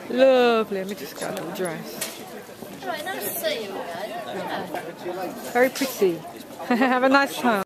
Lovely. Let me just get a little dress. Right, nice to see you again. Very pretty. Have a nice time.